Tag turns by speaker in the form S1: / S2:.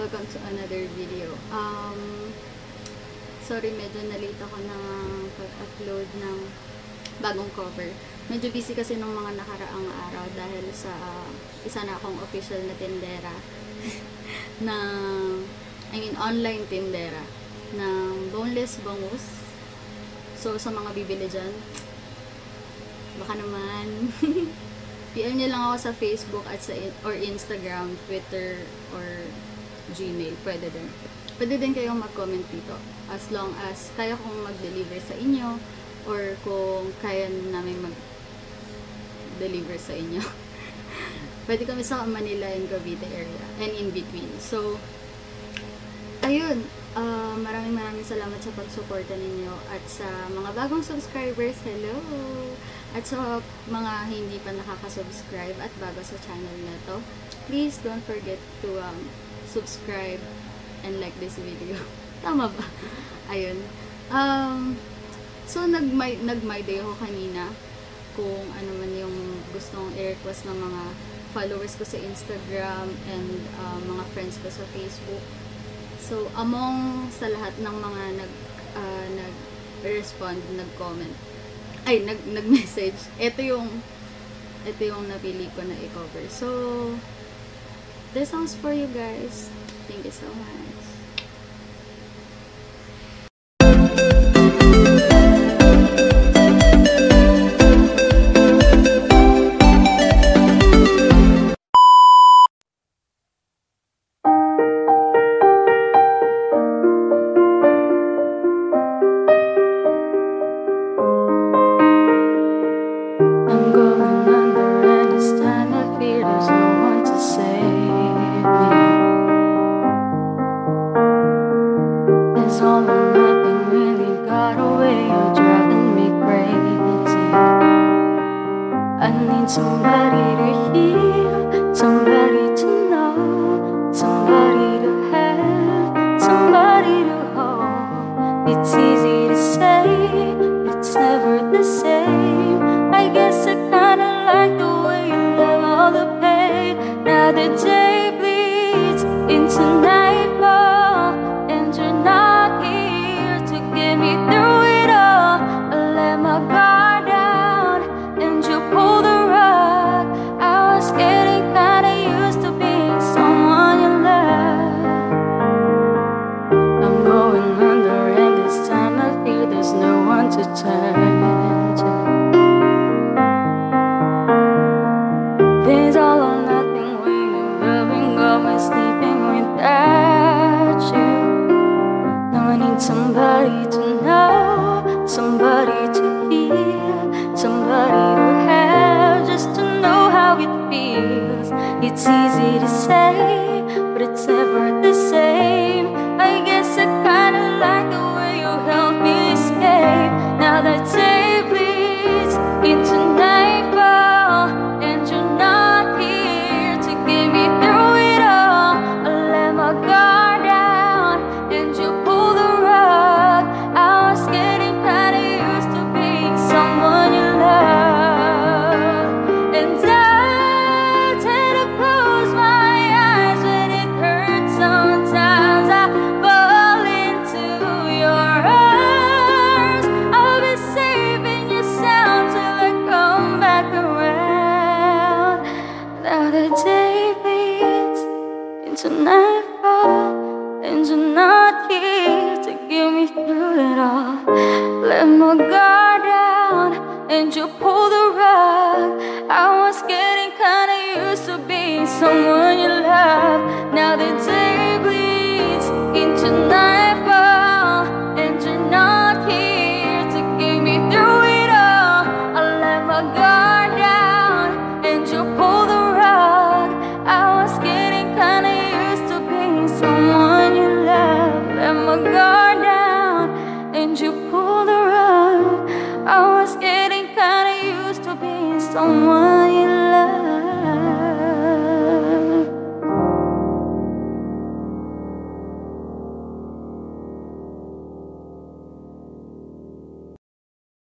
S1: welcome to another video. Sorry, medyo na-late ako ng pag-upload ng bagong cover. Medyo busy kasi nung mga nakaraang araw dahil sa isa na akong official na tindera online tindera ng boneless bangus. So, sa mga bibili dyan, baka naman PM nyo lang ako sa Facebook at or Instagram, Twitter, or Gmail. Pwede din. Pwede din kayong mag-comment dito. As long as kaya kong mag-deliver sa inyo or kung kaya namin mag-deliver sa inyo. Pwede kami sa Manila and Cavite area and in between. So, ayun. Maraming salamat sa pagsuporta ninyo at sa mga bagong subscribers. Hello! At sa mga hindi pa nakaka-subscribe at bago sa channel na to, please don't forget to subscribe and like this video. Tama ba? Ayun. So, nag-my day ako kanina kung ano man yung gustong i-request ng mga followers ko sa Instagram and mga friends ko sa Facebook. So, among sa lahat ng mga nag-respond, nag-comment, nag-message, ito yung napili ko na i-cover. So, this song's for you guys. Thank you so much.
S2: All or nothing really got away, you're driving me crazy. I need somebody to hear, somebody to know, somebody to have, somebody to hold. It's easy to say, but it's never the same. I guess I kinda like the way you love all the pain. Now the day bleeds into nightfall, and you're not here to get me through it all. I let my guard down and you pull the rug. I was getting kinda used to being someone you love. I'm going under and this time I fear there's no one to turn to. There's all or nothing when you're loving, always sleeping without you. Now I need somebody to know, somebody to hear, somebody to have, just to know how it feels. It's easy to say, but it's never the same. I guess I kinda like the way you help me escape. Now that day bleeds into nightfall, and you're not here to get me through it all. I let my guard down and you pull the rug. I was getting kinda used to being someone you love. And I tend to close my eyes when it hurts. Sometimes I fall into your arms. I'll be saving your sound till I come back around. Now the day bleeds into nightfall, and you're not here to get me through it all. Let my guard down and you pull the rug. I was getting kinda used to being someone you love. Now the day bleeds into nightfall, and you're not here to get me through it all. I let my guard down and you pull the rug. I was getting kinda used to being someone you love. Let my guard down and you pull the rug. I was getting kinda used to being someone